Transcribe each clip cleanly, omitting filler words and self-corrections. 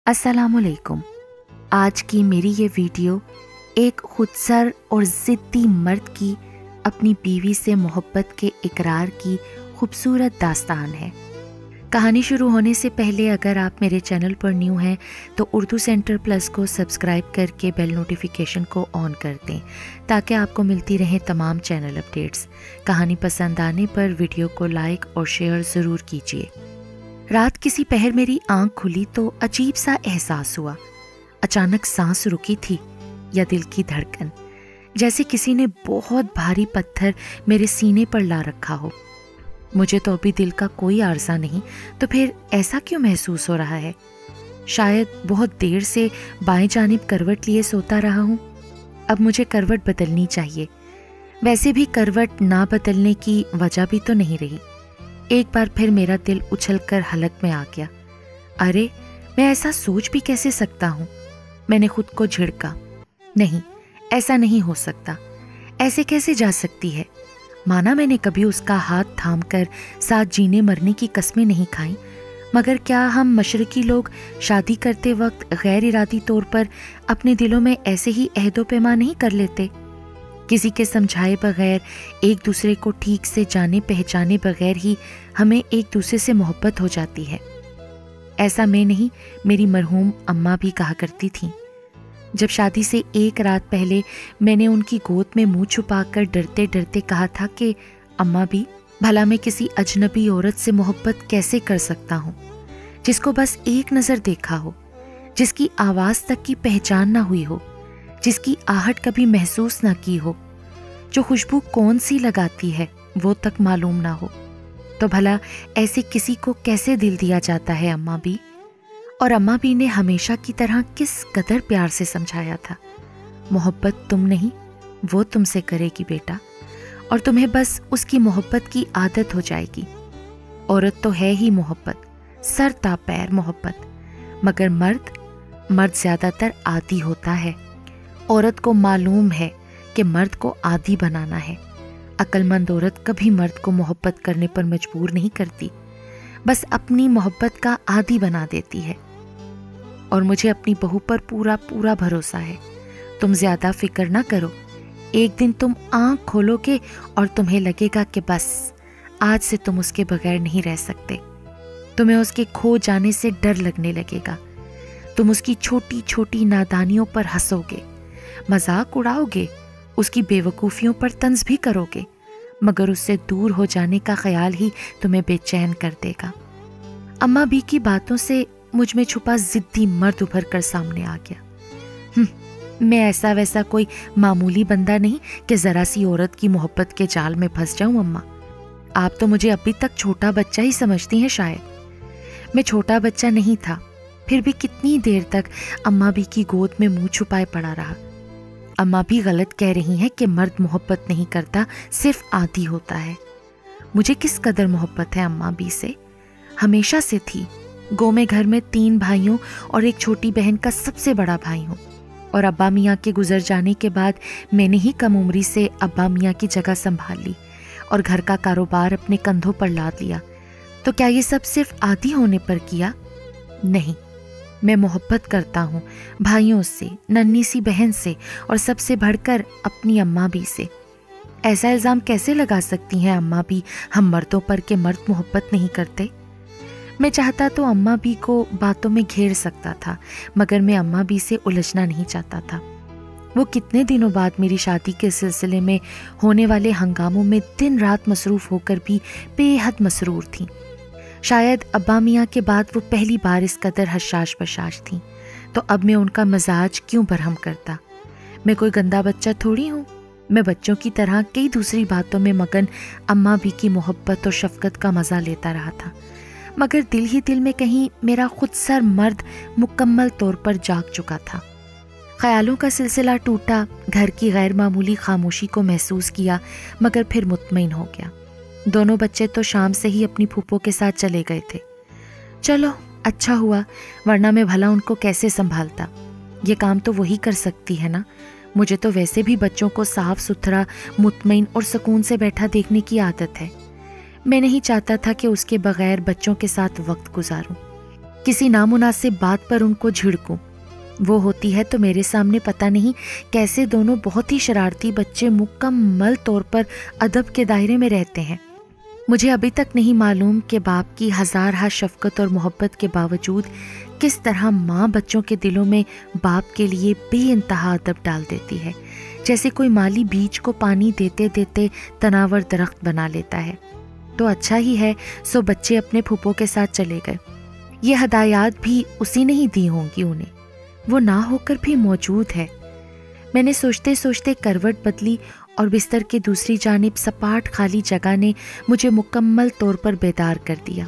अस्सलाम वालेकुम। आज की मेरी ये वीडियो एक खुदसर और ज़िद्दी मर्द की अपनी बीवी से मोहब्बत के इकरार की खूबसूरत दास्तान है। कहानी शुरू होने से पहले अगर आप मेरे चैनल पर न्यू हैं तो उर्दू सेंटर प्लस को सब्सक्राइब करके बेल नोटिफिकेशन को ऑन कर दें ताकि आपको मिलती रहें तमाम चैनल अपडेट्स। कहानी पसंद आने पर वीडियो को लाइक और शेयर ज़रूर कीजिए। रात किसी पहर मेरी आंख खुली तो अजीब सा एहसास हुआ। अचानक सांस रुकी थी या दिल की धड़कन, जैसे किसी ने बहुत भारी पत्थर मेरे सीने पर ला रखा हो। मुझे तो अभी दिल का कोई आरज़ा नहीं, तो फिर ऐसा क्यों महसूस हो रहा है? शायद बहुत देर से बाएं जानिब करवट लिए सोता रहा हूँ। अब मुझे करवट बदलनी चाहिए। वैसे भी करवट ना बदलने की वजह भी तो नहीं रही। एक बार फिर मेरा दिल उछलकर हलक में आ गया। अरे, मैं ऐसा सोच भी कैसे सकता हूँ? मैंने खुद को झिड़का। नहीं, ऐसा नहीं हो सकता। ऐसे कैसे जा सकती है? माना मैंने कभी उसका हाथ थामकर साथ जीने मरने की कस्में नहीं खाई, मगर क्या हम मशरकी लोग शादी करते वक्त गैर इरादी तौर पर अपने दिलों में ऐसे ही अहदो पैमा नहीं कर लेते? किसी के समझाए बगैर, एक दूसरे को ठीक से जाने पहचाने बगैर ही हमें एक दूसरे से मोहब्बत हो जाती है। ऐसा मैं नहीं, मेरी मरहूम अम्मा भी कहा करती थीं। जब शादी से एक रात पहले मैंने उनकी गोद में मुंह छुपाकर डरते डरते कहा था कि अम्मा भी, भला मैं किसी अजनबी औरत से मोहब्बत कैसे कर सकता हूँ, जिसको बस एक नज़र देखा हो, जिसकी आवाज़ तक की पहचान ना हुई हो, जिसकी आहट कभी महसूस ना की हो, जो खुशबू कौन सी लगाती है वो तक मालूम ना हो, तो भला ऐसे किसी को कैसे दिल दिया जाता है अम्मा भी? और अम्मा भी ने हमेशा की तरह किस कदर प्यार से समझाया था, मोहब्बत तुम नहीं, वो तुमसे करेगी बेटा, और तुम्हें बस उसकी मोहब्बत की आदत हो जाएगी। औरत तो है ही मोहब्बत, सर ता पैर मोहब्बत, मगर मर्द ज़्यादातर आदी होता है। औरत को मालूम है कि मर्द को आदी बनाना है। अक्लमंद औरत कभी मर्द को मोहब्बत करने पर मजबूर नहीं करती, बस अपनी मोहब्बत का आदी बना देती है। और मुझे अपनी बहू पर पूरा पूरा भरोसा है। तुम ज़्यादा फिक्र ना करो। एक दिन तुम आँख खोलोगे और तुम्हें लगेगा कि बस आज से तुम उसके बगैर नहीं रह सकते। तुम्हें उसके खो जाने से डर लगने लगेगा। तुम उसकी छोटी छोटी नादानियों पर हंसोगे, मजाक उड़ाओगे, उसकी बेवकूफ़ियों पर तंज भी करोगे, मगर उससे दूर हो जाने का ख्याल ही तुम्हें बेचैन कर देगा। अम्मा भी की बातों से मुझ में छुपा जिद्दी मर्द उभर कर सामने आ गया। मैं ऐसा वैसा कोई मामूली बंदा नहीं कि ज़रा सी औरत की मोहब्बत के जाल में फंस जाऊं अम्मा। आप तो मुझे अभी तक छोटा बच्चा ही समझती हैं शायद। मैं छोटा बच्चा नहीं था, फिर भी कितनी देर तक अम्मा भी की गोद में मुंह छुपाए पड़ा रहा। अम्मा भी गलत कह रही हैं कि मर्द मोहब्बत नहीं करता, सिर्फ आदी होता है। मुझे किस कदर मोहब्बत है अम्मा भी से, हमेशा से थी। गो में घर में 3 भाइयों और एक छोटी बहन का सबसे बड़ा भाई हूँ, और अब्बा मियाँ के गुजर जाने के बाद मैंने ही कम उम्री से अब्बा मियाँ की जगह संभाल ली और घर का कारोबार अपने कंधों पर लाद लिया। तो क्या ये सब सिर्फ आदी होने पर किया? नहीं, मैं मोहब्बत करता हूँ भाइयों से, नन्ही सी बहन से, और सबसे बढ़कर अपनी अम्मा भी से। ऐसा इल्ज़ाम कैसे लगा सकती हैं अम्मा भी हम मर्दों पर कि मर्द मोहब्बत नहीं करते? मैं चाहता तो अम्मा भी को बातों में घेर सकता था, मगर मैं अम्मा भी से उलझना नहीं चाहता था। वो कितने दिनों बाद मेरी शादी के सिलसिले में होने वाले हंगामों में दिन रात मसरूफ़ होकर भी बेहद मसरूर थीं। शायद अब्बा मियाँ के बाद वो पहली बार इस कदर हशाश बशाश थीं, तो अब मैं उनका मजाज क्यों बरहम करता? मैं कोई गंदा बच्चा थोड़ी हूँ। मैं बच्चों की तरह कई दूसरी बातों में मगन अम्मा भी की मोहब्बत और शफकत का मज़ा लेता रहा था, मगर दिल ही दिल में कहीं मेरा खुदसर मर्द मुकम्मल तौर पर जाग चुका था। ख्यालों का सिलसिला टूटा, घर की गैर मामूली खामोशी को महसूस किया, मगर फिर मुतमईन हो गया। दोनों बच्चे तो शाम से ही अपनी फूफो के साथ चले गए थे। चलो अच्छा हुआ, वरना मैं भला उनको कैसे संभालता। ये काम तो वही कर सकती है ना। मुझे तो वैसे भी बच्चों को साफ सुथरा, मुतमईन और सुकून से बैठा देखने की आदत है। मैं नहीं चाहता था कि उसके बगैर बच्चों के साथ वक्त गुजारूं। किसी नामुनासिब बात पर उनको झिड़कूं। वो होती है तो मेरे सामने पता नहीं कैसे दोनों बहुत ही शरारती बच्चे मुकम्मल तौर पर अदब के दायरे में रहते हैं। मुझे अभी तक नहीं मालूम कि बाप की हज़ार शफ़क़त और मोहब्बत के बावजूद किस तरह माँ बच्चों के दिलों में बाप के लिए बेइंतहा अदब डाल देती है, जैसे कोई माली बीज को पानी देते देते तनावर दरख्त बना लेता है। तो अच्छा ही है सो बच्चे अपने फूफो के साथ चले गए। ये हदायत भी उसी ने ही दी होंगी उन्हें, वो ना होकर भी मौजूद है। मैंने सोचते सोचते करवट बदली और बिस्तर के दूसरी जानिब सपाट खाली जगह ने मुझे मुकम्मल तौर पर बेदार कर दिया।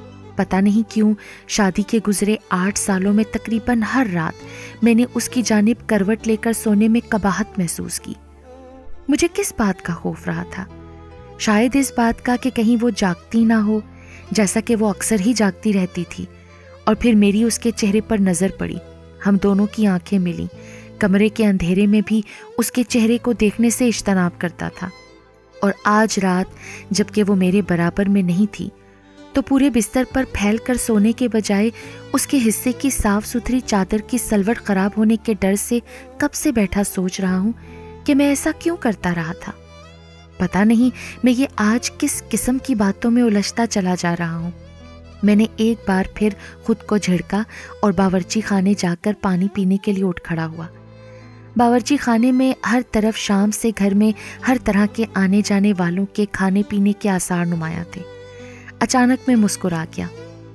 पता नहीं क्यों शादी के गुजरे 8 सालों में तकरीबन हर रात मैंने उसकी जानिब करवट लेकर सोने में कबाहत महसूस की। मुझे किस बात का खौफ रहा था? शायद इस बात का कि कहीं वो जागती ना हो, जैसा कि वो अक्सर ही जागती रहती थी। और फिर मेरी उसके चेहरे पर नज़र पड़ी। हम दोनों की आंखें मिलीं। कमरे के अंधेरे में भी उसके चेहरे को देखने से इज्तनाब करता था। और आज रात जबकि वो मेरे बराबर में नहीं थी, तो पूरे बिस्तर पर फैल कर सोने के बजाय उसके हिस्से की साफ सुथरी चादर की सलवट खराब होने के डर से कब से बैठा सोच रहा हूँ कि मैं ऐसा क्यों करता रहा था। पता नहीं मैं ये आज किस किस्म की बातों में उलझता चला जा रहा हूँ। मैंने एक बार फिर खुद को झिड़का और बावर्ची खाने जाकर पानी पीने के लिए उठ खड़ा हुआ। बावर्ची खाने में हर तरफ शाम से घर में हर तरह के आने जाने वालों के खाने पीने के आसार नुमाया थे। अचानक मैं मुस्कुरा गया।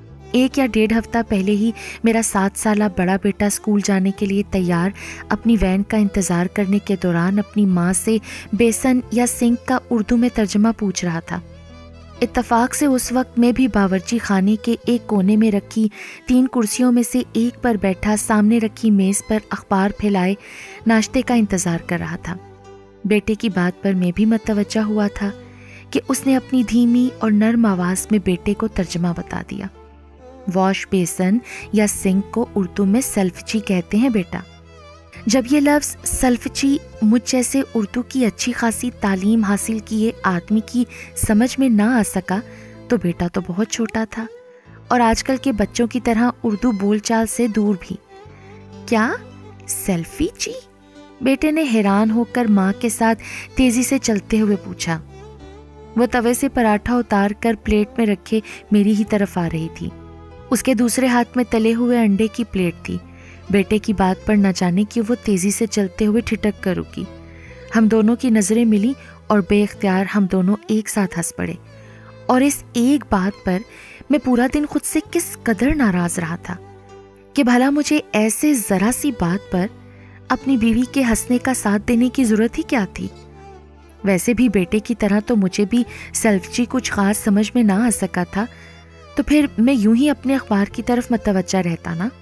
1 या 1.5 हफ्ता पहले ही मेरा 7 साला बड़ा बेटा स्कूल जाने के लिए तैयार अपनी वैन का इंतज़ार करने के दौरान अपनी माँ से बेसन या सिंक का उर्दू में तर्जमा पूछ रहा था। इत्तफाक से उस वक्त मैं भी बावर्ची खाने के एक कोने में रखी 3 कुर्सियों में से एक पर बैठा सामने रखी मेज़ पर अखबार फैलाए नाश्ते का इंतज़ार कर रहा था। बेटे की बात पर मैं भी मतवज्जा हुआ था कि उसने अपनी धीमी और नर्म आवाज़ में बेटे को तर्जमा बता दिया। वॉश बेसन या सिंक को उर्दू में सल्फची कहते हैं बेटा। जब ये लफ्ज़ सल्फची मुझ जैसे उर्दू की अच्छी खासी तालीम हासिल किए आदमी की समझ में ना आ सका तो बेटा तो बहुत छोटा था और आजकल के बच्चों की तरह उर्दू बोलचाल से दूर भी। क्या सेल्फीची? बेटे ने हैरान होकर माँ के साथ तेजी से चलते हुए पूछा। वो तवे से पराठा उतार कर प्लेट में रखे मेरी ही तरफ आ रही थी। उसके दूसरे हाथ में तले हुए अंडे की प्लेट थी। बेटे की बात पर न जाने कि वो तेजी से चलते हुए ठिठक कर रुकी। हम दोनों की नजरें मिली और बेख्तियार हम दोनों एक साथ हंस पड़े। और इस एक बात पर मैं पूरा दिन खुद से किस कदर नाराज रहा था कि भला मुझे ऐसे जरा सी बात पर अपनी बीवी के हंसने का साथ देने की जरूरत ही क्या थी। वैसे भी बेटे की तरह तो मुझे भी सेल्फची कुछ खास समझ में ना आ सका था, तो फिर मैं यूं ही अपने अखबार की तरफ मतवज्जा रहता ना।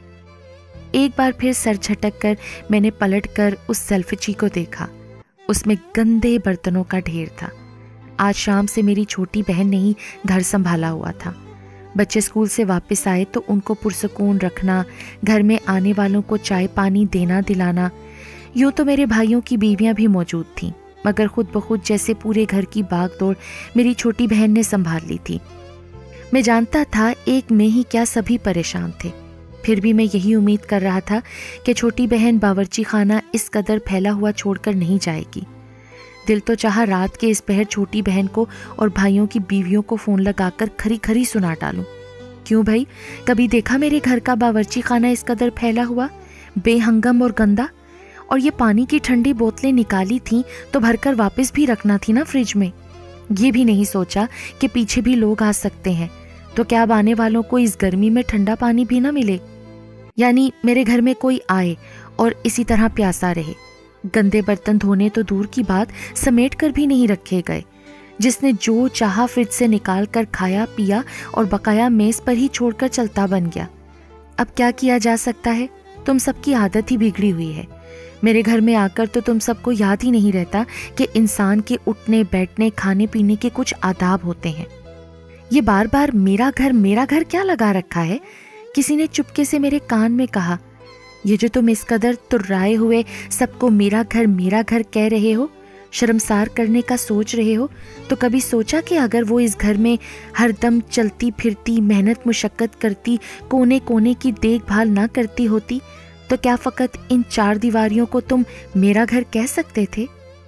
एक बार फिर सर झटक कर मैंने पलट कर उस सेल्फची को देखा। उसमें गंदे बर्तनों का ढेर था। आज शाम से मेरी छोटी बहन ने ही घर संभाला हुआ था। बच्चे स्कूल से वापस आए तो उनको पुरसकून रखना, घर में आने वालों को चाय पानी देना दिलाना। यूँ तो मेरे भाइयों की बीवियां भी मौजूद थीं, मगर खुद ब खुद जैसे पूरे घर की भागदौड़ मेरी छोटी बहन ने संभाल ली थी। मैं जानता था एक में ही क्या सभी परेशान थे, फिर भी मैं यही उम्मीद कर रहा था कि छोटी बहन बावर्ची खाना इस कदर फैला हुआ छोड़कर नहीं जाएगी। दिल तो चाहा रात के इस पहर छोटी बहन को और भाइयों की बीवियों को फ़ोन लगाकर खरी खरी सुना डालूं। क्यों भाई, कभी देखा मेरे घर का बावर्ची खाना इस कदर फैला हुआ, बेहंगम और गंदा? और ये पानी की ठंडी बोतलें निकाली थीं तो भरकर वापस भी रखना थी ना फ्रिज में। ये भी नहीं सोचा कि पीछे भी लोग आ सकते हैं, तो क्या अब आने वालों को इस गर्मी में ठंडा पानी भी ना मिले, यानी मेरे घर में कोई आए और इसी तरह प्यासा रहे। गंदे बर्तन धोने तो दूर की बात, समेट कर भी नहीं रखे गए। जिसने जो चाहा फ्रिज से निकाल कर खाया पिया और बकाया मेज पर ही छोड़कर चलता बन गया। अब क्या किया जा सकता है, तुम सबकी आदत ही बिगड़ी हुई है। मेरे घर में आकर तो तुम सबको याद ही नहीं रहता कि इंसान के उठने बैठने खाने पीने के कुछ आदाब होते हैं। ये बार बार मेरा घर क्या लगा रखा है? किसी ने चुपके से मेरे कान में कहा। ये जो तुम इस कदर तुर्राए हुए सबको मेरा घर कह रहे हो, शर्मसार करने का सोच रहे हो तो कभी सोचा कि अगर वो इस घर में हर दम चलती फिरती, मेहनत मुशक्कत करती, कोने कोने की देखभाल ना करती होती तो क्या फकत इन 4 दीवारियों को तुम मेरा घर कह सकते थे?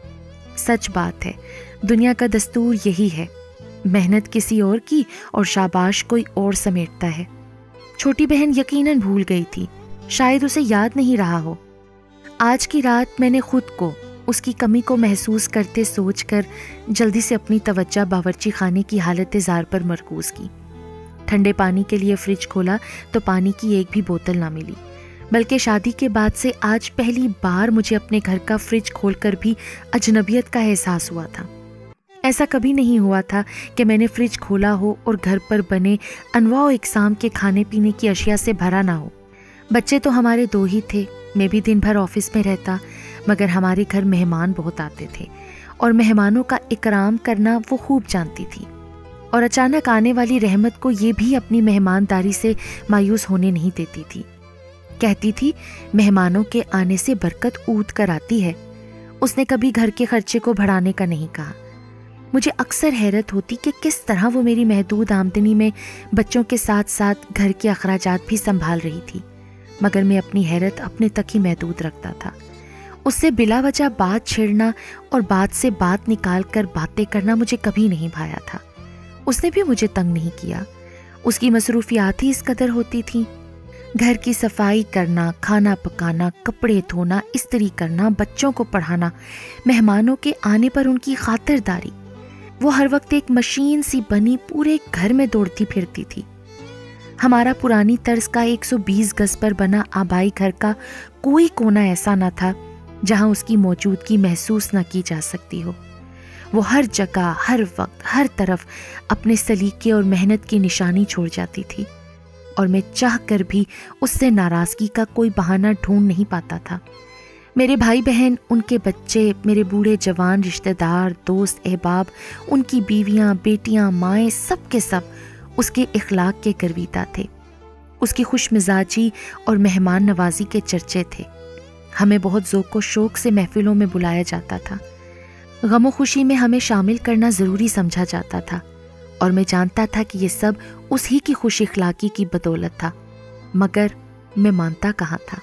सच बात है, दुनिया का दस्तूर यही है, मेहनत किसी और की और शाबाश कोई और समेटता है। छोटी बहन यकीनन भूल गई थी, शायद उसे याद नहीं रहा हो। आज की रात मैंने खुद को उसकी कमी को महसूस करते सोचकर जल्दी से अपनी तवज्जो बावर्ची खाने की हालत ज़ार पर मरकूज़ की। ठंडे पानी के लिए फ्रिज खोला तो पानी की एक भी बोतल ना मिली, बल्कि शादी के बाद से आज पहली बार मुझे अपने घर का फ्रिज खोलकर भी अजनबियत का एहसास हुआ था। ऐसा कभी नहीं हुआ था कि मैंने फ्रिज खोला हो और घर पर बने अनवाओ इकसाम के खाने पीने की अशिया से भरा ना हो। बच्चे तो हमारे 2 ही थे, मैं भी दिन भर ऑफिस में रहता, मगर हमारे घर मेहमान बहुत आते थे और मेहमानों का इकराम करना वो खूब जानती थी। और अचानक आने वाली रहमत को ये भी अपनी मेहमानदारी से मायूस होने नहीं देती थी। कहती थी मेहमानों के आने से बरकत ऊद कर आती है। उसने कभी घर के खर्चे को बढ़ाने का नहीं कहा। मुझे अक्सर हैरत होती कि किस तरह वो मेरी महदूद आमदनी में बच्चों के साथ साथ घर के अखराजात भी संभाल रही थी, मगर मैं अपनी हैरत अपने तक ही महदूद रखता था। उससे बिला वजह बात छेड़ना और बात से बात निकाल कर बातें करना मुझे कभी नहीं भाया था। उसने भी मुझे तंग नहीं किया। उसकी मसरूफियात ही इस कदर होती थी, घर की सफाई करना, खाना पकाना, कपड़े धोना, इस्त्री करना, बच्चों को पढ़ाना, मेहमानों के आने पर उनकी खातिरदारी। वो हर वक्त एक मशीन सी बनी पूरे घर में दौड़ती फिरती थी। हमारा पुरानी तर्ज का 120 गज पर बना आबाई घर का कोई कोना ऐसा न था जहां उसकी मौजूदगी महसूस न की जा सकती हो। वो हर जगह, हर वक्त, हर तरफ अपने सलीके और मेहनत की निशानी छोड़ जाती थी और मैं चाह कर भी उससे नाराज़गी का कोई बहाना ढूंढ नहीं पाता था। मेरे भाई बहन, उनके बच्चे, मेरे बूढ़े जवान रिश्तेदार, दोस्त अहबाब, उनकी बीवियां, बेटियां, माएँ, सब के सब उसके इखलाक के गर्विता थे। उसकी खुश मिजाजी और मेहमान नवाजी के चर्चे थे। हमें बहुत ज़ौक़ व शौक़ से महफिलों में बुलाया जाता था। गम व खुशी में हमें शामिल करना ज़रूरी समझा जाता था और मैं जानता था कि ये सब उसी की खुश इखलाकी की बदौलत था, मगर मैं मानता कहाँ था।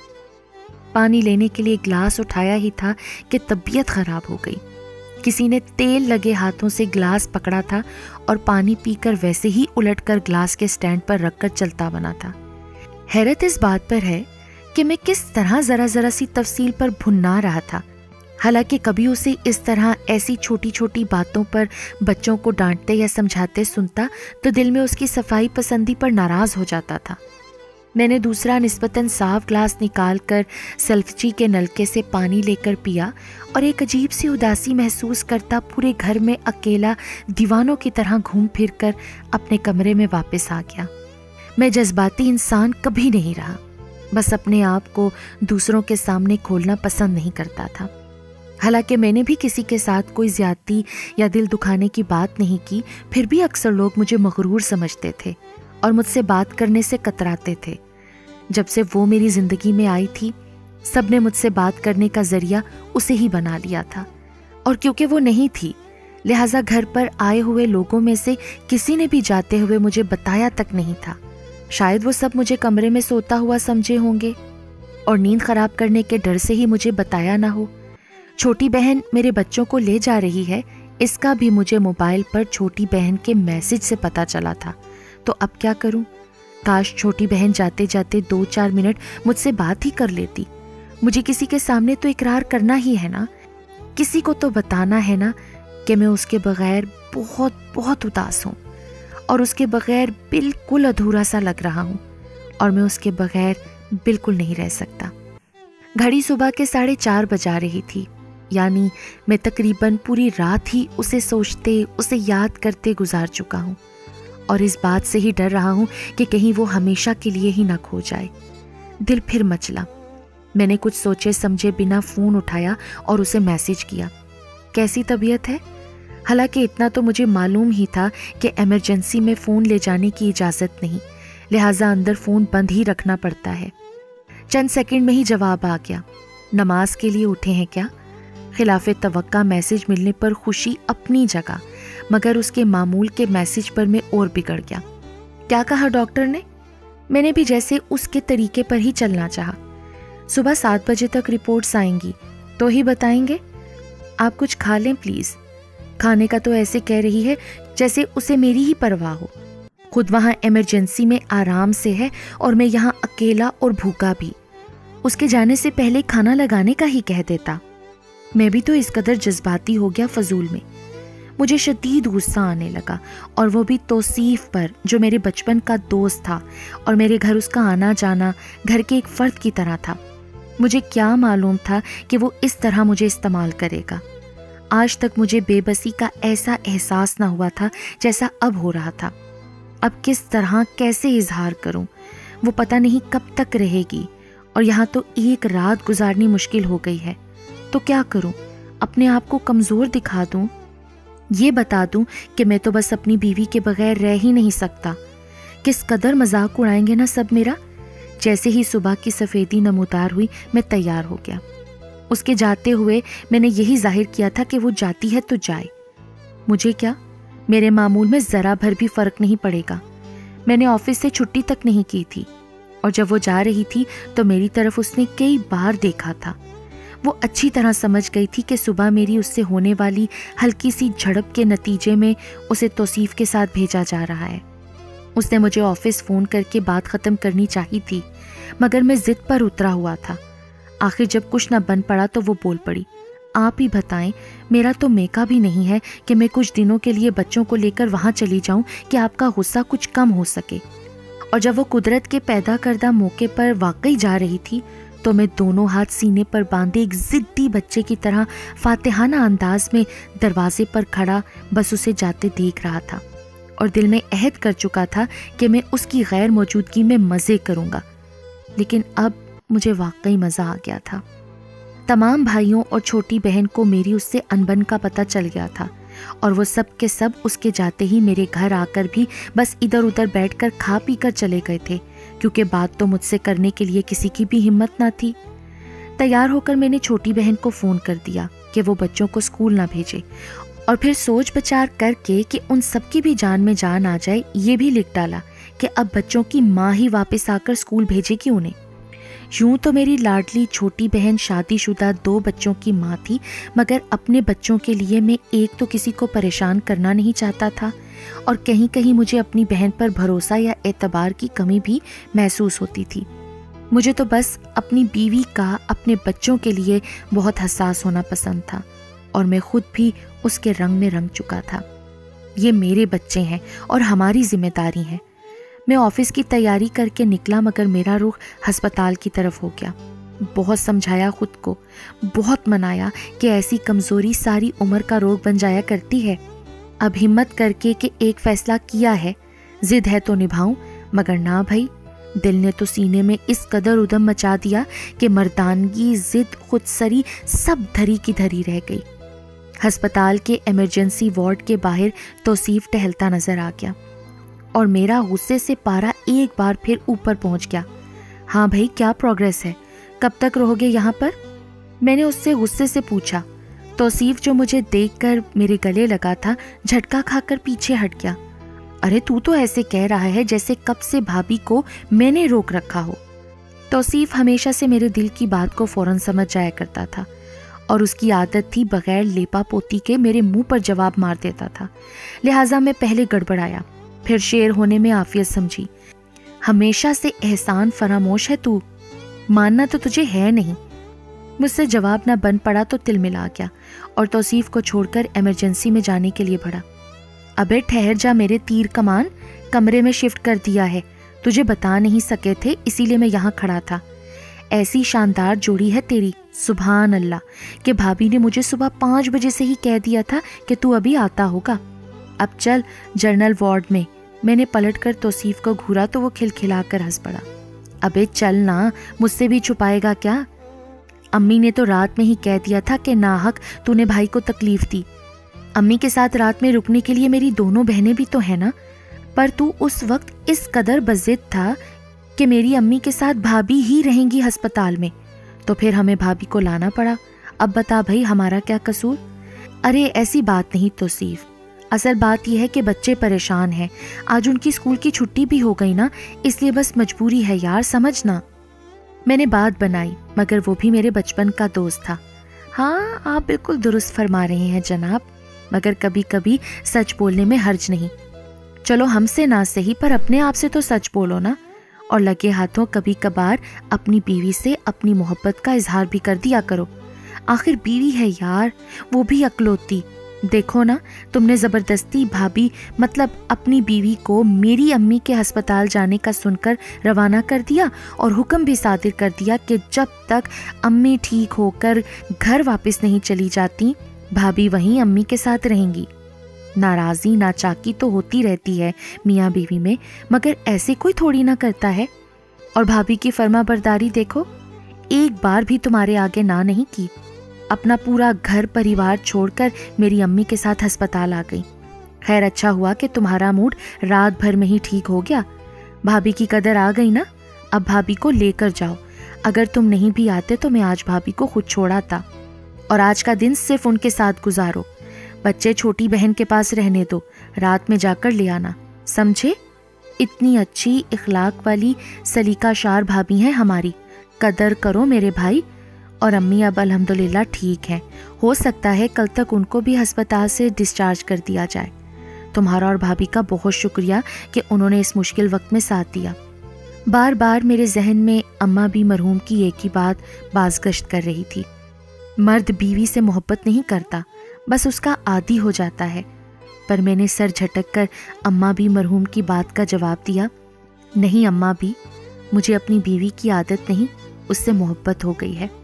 पानी लेने के लिए गिलास उठाया ही था कि तबीयत ख़राब हो गई। किसी ने तेल लगे हाथों से गिलास पकड़ा था और पानी पीकर वैसे ही उलटकर गिलास के स्टैंड पर रखकर चलता बना था। हैरत इस बात पर है कि मैं किस तरह ज़रा सी तफसील पर भुन्ना रहा था। हालांकि कभी उसे इस तरह ऐसी छोटी छोटी बातों पर बच्चों को डांटते या समझाते सुनता तो दिल में उसकी सफाई पसंदी पर नाराज़ हो जाता था। मैंने दूसरा निस्बतन साफ ग्लास निकाल कर सेल्फची के नलके से पानी लेकर पिया और एक अजीब सी उदासी महसूस करता पूरे घर में अकेला दीवानों की तरह घूम फिर कर अपने कमरे में वापस आ गया। मैं जज्बाती इंसान कभी नहीं रहा, बस अपने आप को दूसरों के सामने खोलना पसंद नहीं करता था। हालांकि मैंने भी किसी के साथ कोई ज्यादती या दिल दुखाने की बात नहीं की, फिर भी अक्सर लोग मुझे मगरूर समझते थे और मुझसे बात करने से कतराते थे। जब से वो मेरी जिंदगी में आई थी, सबने मुझसे बात करने का जरिया उसे ही बना लिया था और क्योंकि वो नहीं थी, लिहाजा घर पर आए हुए लोगों में से किसी ने भी जाते हुए मुझे बताया तक नहीं था। शायद वो सब मुझे कमरे में सोता हुआ समझे होंगे और नींद खराब करने के डर से ही मुझे बताया ना हो। छोटी बहन मेरे बच्चों को ले जा रही है, इसका भी मुझे मोबाइल पर छोटी बहन के मैसेज से पता चला था। तो अब क्या करूं? काश छोटी बहन जाते जाते 2-4 मिनट मुझसे बात ही कर लेती। मुझे किसी के सामने तो इकरार करना ही है ना, किसी को तो बताना है ना कि मैं उसके बगैर बहुत बहुत उदास हूँ और उसके बगैर बिल्कुल अधूरा सा लग रहा हूँ और मैं उसके बगैर बिल्कुल नहीं रह सकता। घड़ी सुबह के 4:30 बजा रही थी, यानी मैं तकरीबन पूरी रात ही उसे सोचते, उसे याद करते गुजार चुका हूँ और इस बात से ही डर रहा हूँ कि कहीं वो हमेशा के लिए ही ना खो जाए। दिल फिर मचला। मैंने कुछ सोचे समझे बिना फ़ोन उठाया और उसे मैसेज किया, कैसी तबीयत है? हालांकि इतना तो मुझे मालूम ही था कि इमरजेंसी में फ़ोन ले जाने की इजाज़त नहीं, लिहाजा अंदर फ़ोन बंद ही रखना पड़ता है। चंद सेकंड में ही जवाब आ गया, नमाज के लिए उठे हैं क्या? خلاف توقع میسج ملنے پر خوشی اپنی جگہ، مگر اس کے معمول کے میسج پر میں اور بگڑ گیا۔ کیا کہا ڈاکٹر نے؟ میں نے بھی جیسے اس کے طریقے پر ہی چلنا چاہا۔ صبح 7 بجے تک رپورٹس آئیں گی تو ہی بتائیں گے۔ آپ کچھ کھا لیں پلیز۔ کھانے کا تو ایسے کہہ رہی ہے جیسے اسے میری ہی پرواہ ہو۔ خود وہاں ایمرجنسی میں آرام سے ہے اور میں یہاں اکیلا اور بھوکا بھی۔ اس کے جانے سے پہلے کھانا لگانے کا ہی کہہ دیتا۔ میں بھی تو اس قدر جذباتی ہو گیا فضول میں۔ مجھے شدید غصہ آنے لگا، اور وہ بھی توصیف پر جو میرے بچپن کا دوست تھا اور میرے گھر اس کا آنا جانا گھر کے ایک فرد کی طرح تھا۔ مجھے کیا معلوم تھا کہ وہ اس طرح مجھے استعمال کرے گا۔ آج تک مجھے بے بسی کا ایسا احساس نہ ہوا تھا جیسا اب ہو رہا تھا۔ اب کس طرح کیسے اظہار کروں؟ وہ پتہ نہیں کب تک رہے گی، اور یہاں تو ایک رات گزارنی مشکل ہو گئی ہے۔ تو کیا کروں؟ اپنے آپ کو کمزور دکھا دوں؟ یہ بتا دوں کہ میں تو بس اپنی بیوی کے بغیر رہ ہی نہیں سکتا؟ کس قدر مذاق اڑائیں گے نا سب میرا۔ جیسے ہی صبح کی سفیدی نمودار ہوئی میں تیار ہو گیا۔ اس کے جاتے ہوئے میں نے یہی ظاہر کیا تھا کہ وہ جاتی ہے تو جائے، مجھے کیا، میرے معمول میں ذرا بھر بھی فرق نہیں پڑے گا۔ میں نے آفس سے چھٹی تک نہیں کی تھی، اور جب وہ جا رہی تھی تو میری طرف اس نے کئی بار دیکھا تھا۔ وہ اچھی طرح سمجھ گئی تھی کہ صبح میری اس سے ہونے والی ہلکی سی جھڑپ کے نتیجے میں اسے توصیف کے ساتھ بھیجا جا رہا ہے۔ اس نے مجھے آفس فون کر کے بات ختم کرنی چاہی تھی، مگر میں ضد پر اترا ہوا تھا۔ آخر جب کچھ نہ بن پڑا تو وہ بول پڑی، آپ ہی بتائیں، میرا تو میکا بھی نہیں ہے کہ میں کچھ دنوں کے لیے بچوں کو لے کر وہاں چلی جاؤں کہ آپ کا غصہ کچھ کم ہو سکے۔ اور جب وہ قدرت کے پیدا کردہ موقع پر واقعی جا رہی تھی تو میں دونوں ہاتھ سینے پر باندھے ایک ضدی بچے کی طرح فاتحانہ انداز میں دروازے پر کھڑا بس اسے جاتے دیکھ رہا تھا، اور دل میں عہد کر چکا تھا کہ میں اس کی غیر موجودگی میں مزے کروں گا۔ لیکن اب مجھے واقعی مزہ آ گیا تھا۔ تمام بھائیوں اور چھوٹی بہن کو میری اس سے انبن کا پتہ چل گیا تھا، اور وہ سب کے سب اس کے جاتے ہی میرے گھر آ کر بھی بس ادھر ادھر بیٹھ کر کھا پی کر چلے گئے تھے، کیونکہ بات تو مجھ سے کرنے کے لیے کسی کی بھی ہمت نہ تھی۔ تیار ہو کر میں نے چھوٹی بہن کو فون کر دیا کہ وہ بچوں کو اسکول نہ بھیجے، اور پھر سوچ بچار کر کے کہ ان سب کی بھی جان میں جان آ جائے یہ بھی لکھ ڈالا کہ اب بچوں کی ماں ہی واپس آ کر اسکول بھیجے گی انہیں۔ یوں تو میری لاڈلی چھوٹی بہن شادی شدہ 2 بچوں کی ماں تھی، مگر اپنے بچوں کے لیے میں ایک تو کسی کو پریشان کرنا نہیں چاہتا تھا، اور کہیں کہیں مجھے اپنی بہن پر بھروسہ یا اعتبار کی کمی بھی محسوس ہوتی تھی۔ مجھے تو بس اپنی بیوی کا اپنے بچوں کے لیے بہت حساس ہونا پسند تھا، اور میں خود بھی اس کے رنگ میں رنگ چکا تھا۔ یہ میرے بچے ہیں اور ہماری ذمہ داری ہے۔ میں آفس کی تیاری کر کے نکلا، مگر میرا رخ ہسپتال کی طرف ہو گیا۔ بہت سمجھایا خود کو، بہت منایا کہ ایسی کمزوری ساری عمر کا روگ بن جایا کرتی ہے۔ اب ہمت کر کے کہ ایک فیصلہ کیا ہے، ضد ہے تو نبھاؤں، مگر نہ بھائی، دل نے تو سینے میں اس قدر ادم مچا دیا کہ مردانگی، ضد، خودسری سب دھری کی دھری رہ گئی۔ ہسپتال کے ایمرجنسی وارڈ کے باہر توصیف ٹہلتا نظر آ گیا، اور میرا غصے سے پارا ایک بار پھر اوپر پہنچ گیا۔ ہاں بھائی، کیا پروگریس ہے؟ کب تک رہو گے یہاں پر؟ میں نے اس سے غصے سے پوچھا۔ توصیف جو مجھے دیکھ کر میرے گلے لگا تھا، جھٹکا کھا کر پیچھے ہٹ گیا۔ ارے تو ایسے کہہ رہا ہے جیسے کب سے بھابھی کو میں نے روک رکھا ہو۔ توصیف ہمیشہ سے میرے دل کی بات کو فوراً سمجھ جایا کرتا تھا، اور اس کی عادت تھی بغیر لیپا پوتی کے میرے منہ پر جواب مار دیتا تھا، لہٰذا میں پہلے گڑبڑایا، پھر شیر ہونے میں عافیت سمجھی۔ ہمیشہ سے احسان فراموش ہے تو، ماننا تو تجھے ہے نہیں۔ مجھ سے جواب نہ بن پڑا تو تل ملا گیا، اور توصیف کو چھوڑ کر ایمرجنسی میں جانے کے لیے بڑھا۔ ابے ٹھہر جا میرے تیر کمان، کمرے میں شفٹ کر دیا ہے، تجھے بتا نہیں سکے تھے اسی لیے میں یہاں کھڑا تھا۔ ایسی شاندار جوڑی ہے تیری، سبحان اللہ، کہ بھابھی نے مجھے صبح 5 بجے سے ہی کہہ دیا تھا کہ تو ابھی آتا ہوگا۔ اب چل جنرل وارڈ میں نے پلٹ کر توصیف کو گھورا تو وہ کھلکھلا کر ہنس پڑا۔ ابے چل نا، مجھ سے بھی چھپائے گا کیا؟ امی نے تو رات میں ہی کہہ دیا تھا کہ ناحق تو نے بھائی کو تکلیف دی۔ امی کے ساتھ رات میں رکنے کے لیے میری دونوں بہنیں بھی تو ہیں نا، پر تو اس وقت اس قدر بضد تھا کہ میری امی کے ساتھ بھابھی ہی رہیں گی ہسپتال میں، تو پھر ہمیں بھابھی کو لانا پڑا۔ अब बता भाई हमारा क्या कसूर؟ अरे ऐसी बात नहीं तौसीफ, असल बात यह है कि बच्चे परेशान हैं। आज उनकी स्कूल की छुट्टी भी हो गई ना, इसलिए बस मजबूरी है यार, समझना। मैंने बात बनाई, मगर वो भी मेरे बचपन का दोस्त था। हाँ आप बिल्कुल दुरुस्त फरमा रहे हैं जनाब, मगर कभी कभी सच बोलने में हर्ज नहीं। चलो हमसे ना सही पर अपने आप से तो सच बोलो ना, और लगे हाथों कभी कभार अपनी बीवी से अपनी मोहब्बत का इजहार भी कर दिया करो। आखिर बीवी है यार, वो भी अकलौती। देखो ना, तुमने ज़बरदस्ती भाभी मतलब अपनी बीवी को मेरी अम्मी के अस्पताल जाने का सुनकर रवाना कर दिया और हुक्म भी सादिर कर दिया कि जब तक अम्मी ठीक होकर घर वापस नहीं चली जाती, भाभी वहीं अम्मी के साथ रहेंगी। नाराज़ी नाचाकी तो होती रहती है मियाँ बीवी में, मगर ऐसे कोई थोड़ी ना करता है। और भाभी की फर्माबरदारी देखो, एक बार भी तुम्हारे आगे ना नहीं की। अपना पूरा घर परिवार छोड़कर मेरी अम्मी के साथ अस्पताल आ गई। खैर अच्छा हुआ कि तुम्हारा मूड रात भर में ही ठीक हो गया। भाभी की कदर आ गई ना, अब भाभी को लेकर जाओ। अगर तुम नहीं भी आते तो मैं आज भाभी को खुद छोड़ाता, और आज का दिन सिर्फ उनके साथ गुजारो। बच्चे छोटी बहन के पास रहने दो, रात में जाकर ले आना, समझे? इतनी अच्छी इखलाक वाली सलीकाशार भाभी हैं हमारी, कदर करो मेरे भाई। और अम्मी अब अल्हम्दुलिल्लाह ठीक हैं, हो सकता है कल तक उनको भी अस्पताल से डिस्चार्ज कर दिया जाए। तुम्हारा और भाभी का बहुत शुक्रिया कि उन्होंने इस मुश्किल वक्त में साथ दिया। बार बार मेरे जहन में अम्मा भी मरहूम की एक ही बात बाज़गश्त कर रही थी। मर्द बीवी से मोहब्बत नहीं करता, बस उसका आदी हो जाता है। पर मैंने सर झटक कर अम्मा भी मरहूम की बात का जवाब दिया, नहीं अम्मा भी, मुझे अपनी बीवी की आदत नहीं, उससे मोहब्बत हो गई है।